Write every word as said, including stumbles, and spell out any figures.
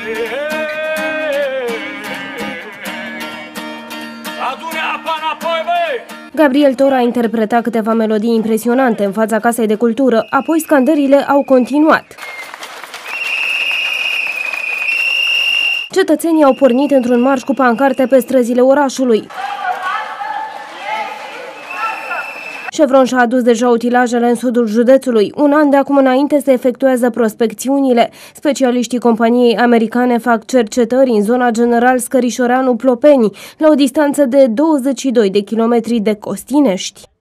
Gabriel Tor a interpretat câteva melodii impresionante în fața Casei de Cultură, apoi scandările au continuat. Cetățenii au pornit într-un marș cu pancarte pe străzile orașului. Chevron și-a adus deja utilajele în sudul județului. Un an de acum înainte se efectuează prospecțiunile. Specialiștii companiei americane fac cercetări în zona General Scărișoreanu-Plopeni, la o distanță de douăzeci și doi de kilometri de Costinești.